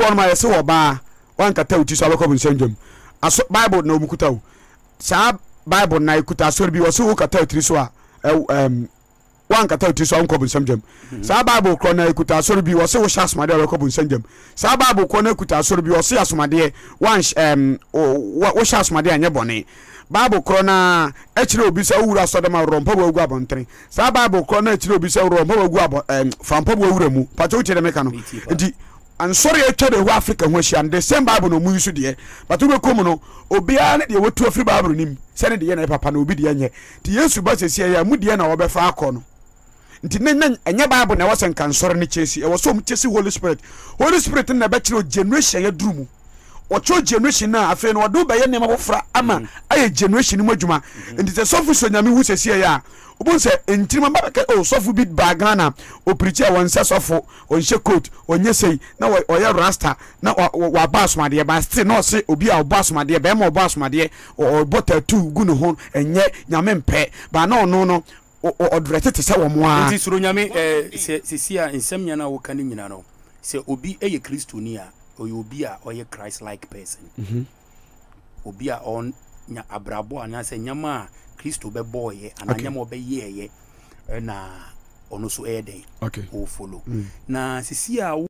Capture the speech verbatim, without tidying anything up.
on my so ba one ka tell ti so abekọ nsendwam aso Bible na omukuta o sa Bible na ikuta so bi wo so ka tell ti so a um one ka tell ti so nkọ nsendwam sa Bible kro na ikuta so bi wo so wo sha asomade abekọ nsendwam sa Bible kro na ikuta so bi wo so asomade one um wo sha asomade anye bone Bible kro na echire obi se wura so dem awro mpa wagu abontere sa Bible kro na echire obi se wura mpa wagu abo fampa wura mu pato chire meka no enti and sorry eche de Africa ho hia the same Bible no mu yusu de but we come no obia na de wotu afri Bible nim se ne de na papa na obi de anye ti Yesu ba sesi ya mu de na wo be fa akọ no nti ne enye Bible na wose nkan soro ne chesi e wo so mu chesi Holy Spirit Holy Spirit na be kire generation ya durumu ocho generation na afi no do be ye ne mafofra ama aye generation mu adwuma nti se sofu so nyame hu sesi ya obon se entirima ba ka o sofu bit bagana o preacher won se sofu on she coat onye sei na o ye rasta na wa bass ma de ba still no se obi a bass ma de be ma bass ma de o bota two gu no ho enye nyame mpe ba na ono no o drete te se wo mo a nti suro nyame eh se se a nsem nya na wo kan nyina no se obi eye kristoni a obi a oye Christ like person mhm obi a on nya abrabo ana se nyama Kristo be boye ana nyama obe yeye na ono so eden okay o follow na sisi a